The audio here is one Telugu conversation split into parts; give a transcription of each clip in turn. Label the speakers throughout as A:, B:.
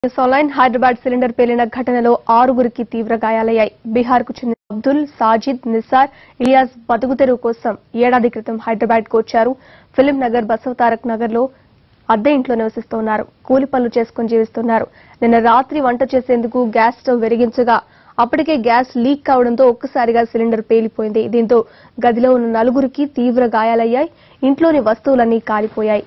A: ఆన్లైన్ హైదరాబాద్ సిలిండర్ పేలిన ఘటనలో 6గురికి తీవ్ర గాయాలయ్యాయి. బీహార్కు చెందిన అబ్దుల్, సాజిద్, నిసార్, ఇలియాస్ బతుకుతెరువు కోసం ఏడాది క్రితం హైదరాబాద్కు వచ్చారు. ఫిలిం నగర్, బసవతారక్ నగర్లో అద్దె ఇంట్లో నివసిస్తున్నారు. కూలి పనులు చేసుకుని జీవిస్తున్నారు. నిన్న రాత్రి వంట చేసేందుకు గ్యాస్ స్టవ్ వెలిగించగా అప్పటికే గ్యాస్ లీక్ కావడంతో ఒక్కసారిగా సిలిండర్ పేలిపోయింది. దీంతో గదిలో ఉన్న 4గురికి తీవ్ర గాయాలయ్యాయి. ఇంట్లోని వస్తువులన్నీ కాలిపోయాయి.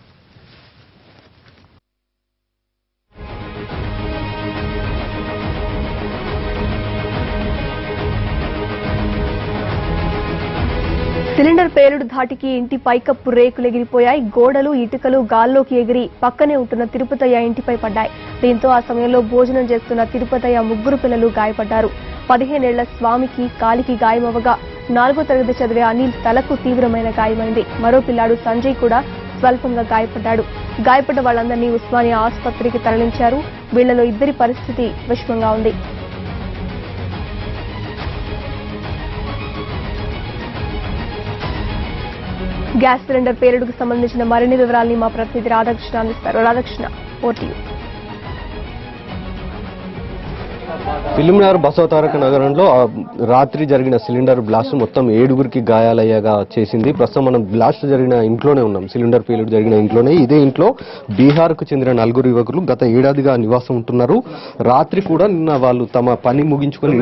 A: సిలిండర్ పేలుడు ధాటికి ఇంటి పైకప్పు రేకులు ఎగిరిపోయాయి. గోడలు, ఇటుకలు గాల్లోకి ఎగిరి పక్కనే ఉంటున్న తిరుపతయ్య ఇంటిపై పడ్డాయి. దీంతో ఆ సమయంలో భోజనం చేస్తున్న తిరుపతయ్య 3 పిల్లలు గాయపడ్డారు. 15 ఏళ్ల స్వామికి కాలికి గాయమవగా 4వ తరగతి చదివే అనిల్ తలకు తీవ్రమైన గాయమైంది. మరో పిల్లాడు సంజయ్ కూడా స్వల్పంగా గాయపడ్డాడు. గాయపడ్డ వాళ్ళందరినీ ఉస్మానియా ఆసుపత్రికి తరలించారు. వీళ్లలో 2 పరిస్థితి విషమంగా ఉంది. గ్యాస్ సిలిండర్ పేలుడుకు సంబంధించిన మరిన్ని వివరాలని మా ప్రతినిధి రాధాకృష్ణ అందిస్తారు. రాధాకృష్ణ, ఓటీయూ.
B: ఫిలిం నగర్, బసవతారక నగరంలో రాత్రి జరిగిన సిలిండర్ బ్లాస్ట్ మొత్తం 7గురికి గాయాలయ్యేగా చేసింది. ప్రస్తుతం మనం బ్లాస్ట్ జరిగిన ఇంట్లోనే ఉన్నాం. సిలిండర్ పేలుడు జరిగిన ఇంట్లోనే. ఇదే ఇంట్లో బీహార్కు చెందిన 4 యువకులు గత ఏడాదిగా నివాసం ఉంటున్నారు. రాత్రి కూడా నిన్న వాళ్ళు తమ పని ముగించుకొని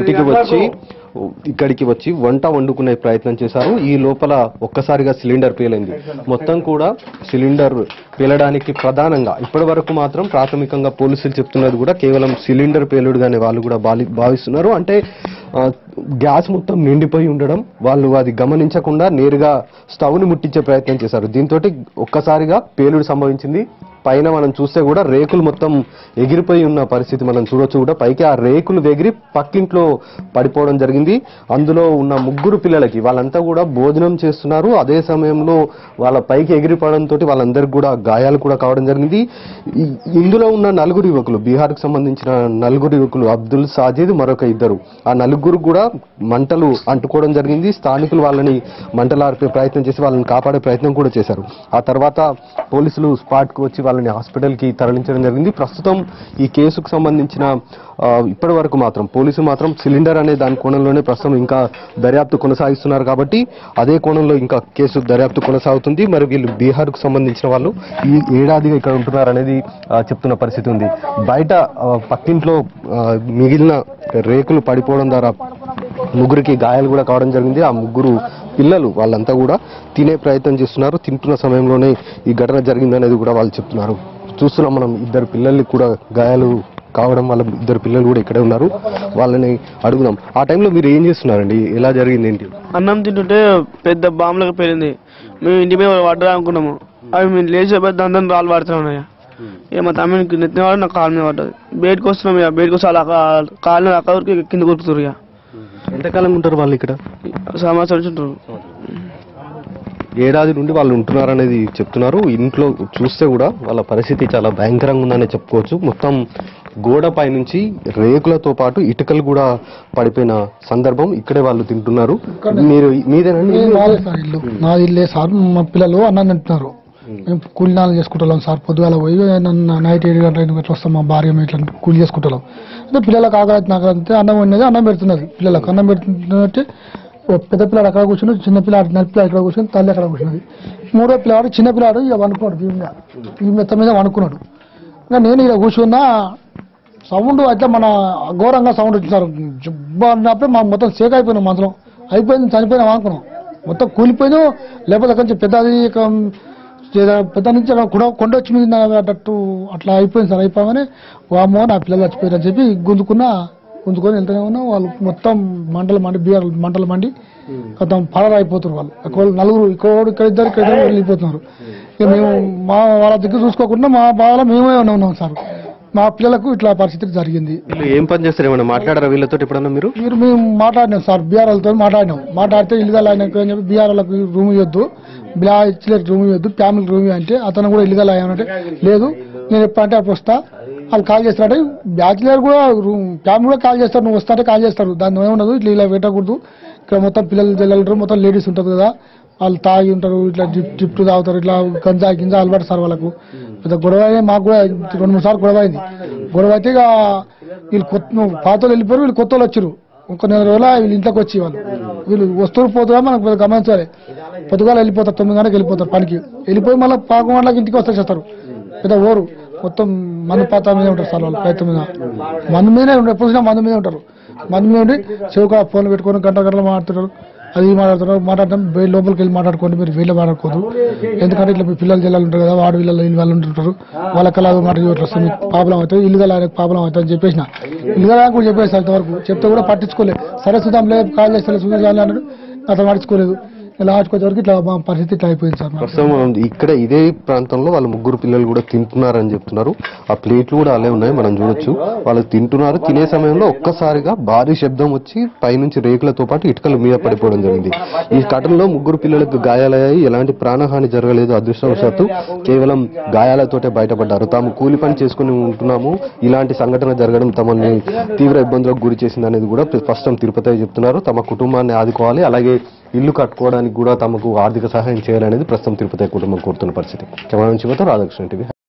B: ఇక్కడికి వచ్చి వంట వండుకునే ప్రయత్నం చేశారు. ఈ లోపల ఒక్కసారిగా సిలిండర్ పేలింది. మొత్తం కూడా సిలిండర్ పేలడానికి ప్రధానంగా ఇప్పటి వరకు మాత్రం ప్రాథమికంగా పోలీసులు చెప్తున్నది కూడా కేవలం సిలిండర్ పేలుడుగానే వాళ్ళు కూడా భావిస్తున్నారు. అంటే గ్యాస్ మొత్తం నిండిపోయి ఉండడం, వాళ్ళు అది గమనించకుండా నేరుగా స్టవ్ ని ముట్టించే ప్రయత్నం చేశారు. దీంతో ఒక్కసారిగా పేలుడు సంభవించింది. పైన మనం చూస్తే కూడా రేకులు మొత్తం ఎగిరిపోయి ఉన్న పరిస్థితి మనం చూడొచ్చు. కూడా పైకి ఆ రేకులు ఎగిరి పక్కింట్లో పడిపోవడం జరిగింది. అందులో ఉన్న 3 పిల్లలకి వాళ్ళంతా కూడా భోజనం చేస్తున్నారు. అదే సమయంలో వాళ్ళ పైకి ఎగిరిపోవడంతో వాళ్ళందరికీ కూడా గాయాలు కూడా కావడం జరిగింది. ఇందులో ఉన్న 4 యువకులు, బీహార్కు సంబంధించిన 4 యువకులు అబ్దుల్, సాజిద్, మరొక 2. ఆ 4 కూడా మంటలు అంటుకోవడం జరిగింది. స్థానికులు వాళ్ళని మంటలు ఆర్పే ప్రయత్నం చేసి వాళ్ళని కాపాడే ప్రయత్నం కూడా చేశారు. ఆ తర్వాత పోలీసులు స్పాట్ కు వచ్చి వాళ్ళని హాస్పిటల్ కి తరలించడం జరిగింది. ప్రస్తుతం ఈ కేసుకు సంబంధించిన ఇప్పటి వరకు మాత్రం పోలీసులు మాత్రం సిలిండర్ అనే దాని కోణంలోనే ప్రస్తుతం ఇంకా దర్యాప్తు కొనసాగిస్తున్నారు. కాబట్టి అదే కోణంలో ఇంకా కేసు దర్యాప్తు కొనసాగుతుంది. మరి వీళ్ళు బీహార్ కు సంబంధించిన వాళ్ళు ఈ ఏడాదిగా ఇక్కడ ఉంటున్నారు అనేది చెప్తున్న పరిస్థితి ఉంది. బయట పక్కింట్లో మిగిలిన రేకులు పడిపోవడం ద్వారా 3కి గాయాలు కూడా కావడం జరిగింది. ఆ 3 పిల్లలు వాళ్ళంతా కూడా తినే ప్రయత్నం చేస్తున్నారు. తింటున్న సమయంలోనే ఈ ఘటన జరిగిందనేది కూడా వాళ్ళు చెప్తున్నారు. చూస్తున్నాం మనం 2 పిల్లలకి కూడా గాయాలు కావడం వల్ల 2 పిల్లలు కూడా ఇక్కడే ఉన్నారు. వాళ్ళని అడుగుదాం. ఆ టైంలో మీరు ఏం చేస్తున్నారండి? ఎలా జరిగింది ఏంటి?
C: అన్నం తింటుంటే పెద్ద బాంబులకు పేలింది. మేము ఇంటి మీద పడ్డా అనుకున్నాము. అవి మేము లేచే పెద్ద అందరం రాళ్ళు పడుతున్నాయి. ఇక మా తమ్మునికి నెత్తిన వాడు నా కాలు మీద పడ్డది. బయటకు వస్తున్నాం. ఇక బయటకు వస్తే అలా కాళ్ళు అక్కడికి కింద కొడుకుతారు. ఇక
B: ఎంతకాలం ఉంటారు వాళ్ళు ఇక్కడ?
C: సంవత్సరం ఉంటారు.
B: ఏడాది నుండి వాళ్ళు ఉంటున్నారనేది చెప్తున్నారు. ఇంట్లో చూస్తే కూడా వాళ్ళ పరిస్థితి చాలా భయంకరంగా ఉందనే చెప్పుకోవచ్చు. మొత్తం గోడపై నుంచి రేకులతో పాటు ఇటుకలు కూడా పడిపోయిన సందర్భం. ఇక్కడే వాళ్ళు తింటున్నారు. మీరు మీదేనండి?
D: నా ఇల్లే సార్. మా పిల్లలు అన్నం తింటున్నారు. మేము కూలినాలు చేసుకుంటాం సార్. పొద్దుగాల పోయి నైట్ 7 గంటల 8 గంటలు వస్తాం. మా భార్య ఇట్లా కూలి చేసుకుంటాం. అంటే పిల్లలకు ఆకలి నాకు అంతే అన్నం వండేది అన్నం పెడుతున్నది. పిల్లలకు అన్నం పెడుతున్నట్టే పెద్ద పిల్లాడు అక్కడ కూర్చుని, చిన్న పిల్లాడు నడిపిల్లాడు ఇక్కడ కూర్చొని, తల్లి అక్కడ కూర్చున్నది. 3వ పిల్లాడు చిన్న పిల్లాడు ఇక వండుకున్నాడు. ఈ మెత్త మీద వండుకున్నాడు. ఇంకా నేను ఇలా కూర్చున్నా సౌండ్ అయితే మన ఘోరంగా సౌండ్ వచ్చింది సార్. జబ్బా అన్నప్పుడే మా మొత్తం సేక్ అయిపోయినాం. మనసులో అయిపోయింది, చనిపోయినాం అనుకున్నాం. మొత్తం కూలిపోయినాం. లేకపోతే కొంచెం పెద్ద నుంచి కొండ వచ్చి మీద అన్నట్టు అట్లా అయిపోయింది సార్. అయిపోగానే వామో నా పిల్లలు చచ్చిపోయారని చెప్పి గుంజుకొని వెళ్తూనే ఉన్నాం. వాళ్ళు మొత్తం మంటలు మండి, బీఆర్ మంటలు మండి మొత్తం పరారు అయిపోతున్నారు. వాళ్ళు 4 ఇక్కడ 2 వెళ్ళిపోతున్నారు. ఇక మేము వాళ్ళ దగ్గర చూసుకోకుండా మా బాధలో మేమే ఉన్నాం సార్. మా పిల్లలకు ఇట్లా పరిస్థితి జరిగింది.
B: ఏం పని చేస్తారు? ఏమన్నా మాట్లాడారా వీళ్ళతో ఎప్పుడన్నా?
D: మేము మాట్లాడినాం సార్. బీఆర్ వాళ్ళతో మాట్లాడితే ఇల్లుగా ఆయన చెప్పి బీఆర్ వాళ్ళకి రూమ్ ఇవ్వద్దు, బ్యాచిలర్ రూమ్ ఇవ్వద్దు, ఫ్యామిలీ రూమ్ అంటే అతను కూడా ఇల్లుగా అయ్యానంటే లేదు నేను ఎప్పుడంటే అప్పుడు వస్తా. వాళ్ళు కాల్ చేస్తారంటే బ్యాచిలర్ కూడా ఫ్యామిలీ కూడా కాల్ చేస్తారు. నువ్వు వస్తాంటే కాల్ చేస్తారు. దాన్ని ఏముండదు, ఇట్లా ఇలా పెట్టకూడదు. ఇక్కడ మొత్తం పిల్లలు మొత్తం లేడీస్ ఉంటుంది కదా, వాళ్ళు తాగి ఉంటారు, ఇట్లా జిప్టు తాగుతారు, ఇట్లా గంజా గింజా అలవాటు సార్ వాళ్ళకు. పెద్ద గొడవ అయినా మాకు కూడా 2-3 సార్లు గొడవ అయింది. గొడవ అయితే ఇక వీళ్ళు పాత వెళ్ళిపోయారు, వీళ్ళు కొత్త వాళ్ళు వచ్చారు. ఒక 4 రోజుల వీళ్ళు ఇంట్లోకి వచ్చి వీళ్ళు వస్తువులు పోతున్నా మనకు గమనించాలి. పొద్దుగాల వెళ్ళిపోతారు, 9 గంటలకు వెళ్ళిపోతారు పనికి. వెళ్ళిపోయి మళ్ళీ 11 గంటలకు ఇంటికి వస్తారు. పెద్ద ఓరు మొత్తం మందు పాత మీద ఉంటారు సార్ వాళ్ళు. ప్రయత్నం మీద మందు మీదనే ఉంటారు, ఎప్పుడు మందు మీద ఉంటారు. మందు మీద ఉండి చెవుక ఫోన్లు పెట్టుకొని గంటలు మాట్లాడుతున్నారు. అది మాట్లాడుతున్నారు. మాట్లాడటం లోపలికి వెళ్ళి మాట్లాడుకోండి, మీరు వీళ్ళు మాట్లాడుకోదు. ఎందుకంటే ఇట్లా మీ పిల్లలు జిల్లాలు ఉంటారు కదా, వాడు వీళ్ళు వాళ్ళు ఉంటుంటారు, వాళ్ళకి అలా మాట వస్తుంది, మీకు ప్రాబ్లం అవుతుంది, ఇల్లుగా ప్రాబ్లం అవుతుంది అని చెప్పేసిన. ఇల్లుగా కూడా చెప్పేసి అంతవరకు చెప్తే కూడా పట్టించుకోలేదు. సరే చూద్దాం లేదు, కాల్ చేస్తే చూద్దాం అన్నాడు, అతను పట్టించుకోలేదు. ఇలా ఆడుకోవడానికి ఇట్లా మా పరిస్థితి ఇట్లా అయిపోయింది సార్.
B: ప్రస్తుతం ఇక్కడ ఇదే ప్రాంతంలో వాళ్ళ 3 పిల్లలు కూడా తింటున్నారని చెప్తున్నారు. ఆ ప్లేట్లు కూడా అలాగే ఉన్నాయి, మనం చూడొచ్చు. వాళ్ళు తింటున్నారు. తినే సమయంలో ఒక్కసారిగా భారీ శబ్దం వచ్చి పైనుంచి రేకులతో పాటు ఇటుకల మీద పడిపోవడం జరిగింది. ఈ ఘటనలో 3 పిల్లలకు గాయాలయ్యాయి. ఎలాంటి ప్రాణహాని జరగలేదు. అదృష్టవశాత్తు కేవలం గాయాలతోటే బయటపడ్డారు. తాము కూలి పని చేసుకుని ఉంటున్నాము, ఇలాంటి సంఘటన జరగడం తమని తీవ్ర ఇబ్బందులకు గురి చేసింది అనేది కూడా ప్రస్తుతం తిరుపతి చెప్తున్నారు. తమ కుటుంబాన్ని ఆదుకోవాలి, అలాగే ఇల్లు కట్టుకోవడానికి కూడా తమకు ఆర్థిక సహాయం చేయాలనేది ప్రస్తుతం తిరుపతి కుటుంబం కోరుతున్న పరిస్థితి. కెమెరా నుంచి రాధాకృష్ణ టీవీ.